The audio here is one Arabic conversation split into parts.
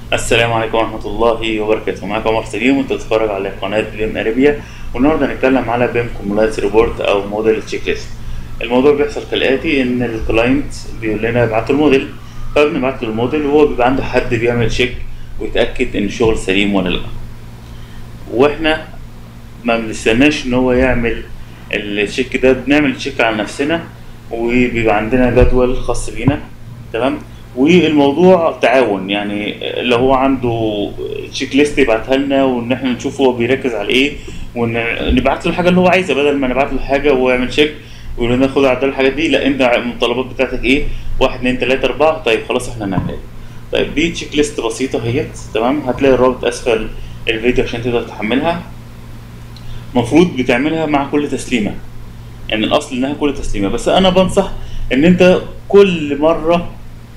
السلام عليكم ورحمة الله وبركاته. معاكم عمر سليم وانت بتتفرج على قناة بيم اريبيا، والنهارده هنتكلم على بيم كومبلاينس ريبورت او موديل تشيك ليست. الموضوع بيحصل كالآتي: ان الكلاينت بيقول لنا ابعت له الموديل، فبنبعت له الموديل وهو بيبقى عنده حد بيعمل تشيك ويتأكد ان الشغل سليم ولا لا. واحنا ما بنستناش ان هو يعمل التشيك ده، بنعمل تشيك على نفسنا وبيبقى عندنا جدول خاص بينا. تمام. والموضوع تعاون، يعني لو هو عنده تشيك ليست يبعتها لنا وان احنا نشوف هو بيركز على ايه ونبعت له الحاجه اللي هو عايزها، بدل ما نبعت له حاجه وهو يعمل تشيك ويقول لنا خد عدل الحاجات دي. لا، انت المتطلبات بتاعتك ايه؟ 1 2 3 4. طيب خلاص احنا هنعملها. طيب دي تشيك ليست بسيطه اهيت. تمام. هتلاقي الرابط اسفل الفيديو عشان تقدر تحملها. المفروض بتعملها مع كل تسليمه، يعني الاصل انها كل تسليمه، بس انا بنصح ان انت كل مره،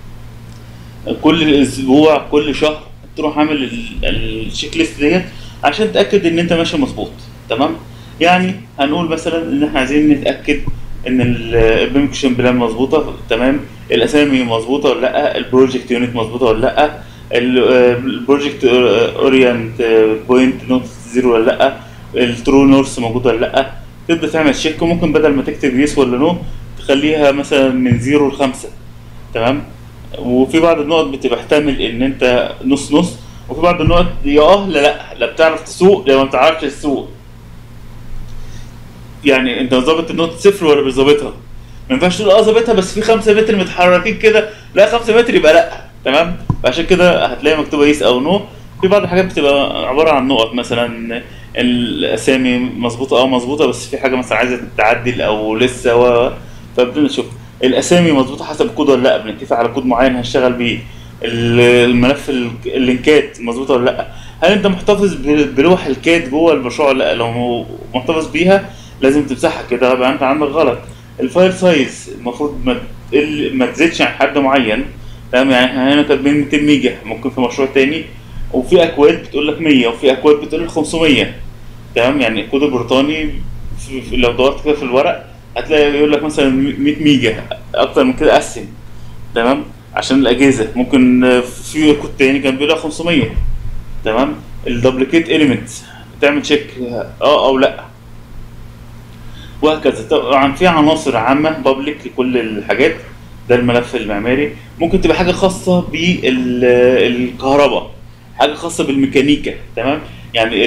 كل اسبوع، كل شهر تروح عامل التشيك ليست ديت عشان تتاكد ان انت ماشي مظبوط. تمام. يعني هنقول مثلا ان احنا عايزين نتاكد ان البيمكشن بلان مظبوطه، تمام، الاسامي مظبوطه ولا لا، البروجكت يونت مظبوطه ولا لا، البروجكت اورينت بوينت نوت زيرو ولا لا، الترو نورث موجود ولا لا. تبدا تعمل تشيك، وممكن بدل ما تكتب يس ولا نو تخليها مثلا من 0 ل5. تمام. وفي بعض النقط بتبقى محتمل ان انت نص نص، وفي بعض النقط يا لا لا، لا بتعرف تسوق لا ما بتعرفش تسوق. يعني انت ظابط النقطة صفر ولا مش ظابطها؟ ما ينفعش تقول ظابطها بس في 5 متر متحركين كده، لا 5 متر يبقى لا. تمام. فعشان كده هتلاقي مكتوبة يس او نو. في بعض الحاجات بتبقى عبارة عن نقط، مثلا الاسامي مظبوطة او مظبوطة بس في حاجة مثلا عايزة تتعدل او لسه فبدنا نشوف الاسامي مظبوطة حسب الكود ولا لا، بنتفق على كود معين هنشتغل بيه. الملف اللينكات مظبوطة ولا لا، هل انت محتفظ بلوح الكاد جوه المشروع ولا لا. لو محتفظ بيها لازم تمسحها، كده يبقى انت عندك غلط. الفايل سايز المفروض ما تزيدش عن حد معين. تمام. يعني احنا هنا كاتبين 200 ميجا، ممكن في مشروع تاني وفي اكواد بتقول لك 100 وفي اكواد بتقول لك 500. تمام. يعني الكود البريطاني لو دورت كده في الورق هتلاقي يقول لك مثلا 100 ميجا، اكتر من كده قسم. تمام. عشان الاجهزه ممكن في كود تاني كان بيقول لك 500. تمام. الدبليكيت اليمنت تعمل تشيك او لا، وهكذا. طبعا في عناصر عامه بابليك لكل الحاجات. ده الملف المعماري. ممكن تبقى حاجه خاصه بالكهرباء، حاجه خاصه بالميكانيكا. تمام. يعني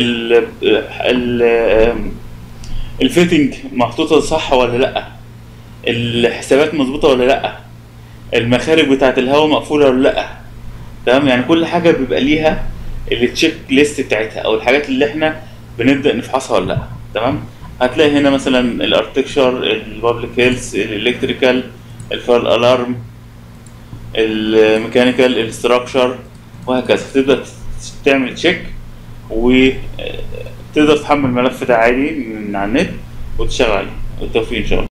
الفيتنج محطوطه صح ولا لا، الحسابات مظبوطه ولا لا، المخارج بتاعت الهواء مقفوله ولا لا. تمام. يعني كل حاجه بيبقى ليها التشيك ليست بتاعتها او الحاجات اللي احنا بنبدا نفحصها ولا لا. تمام. هتلاقي هنا مثلا الاركتكشر، البابليك هيلث، الالكتريكال، الفاير الارم، الميكانيكال، الاستراكشر، وهكذا. تبدا تعمل تشيك وتقدر تحمل الملف ده عادي من على النت وتشتغل عليه. بالتوفيق ان شاء الله.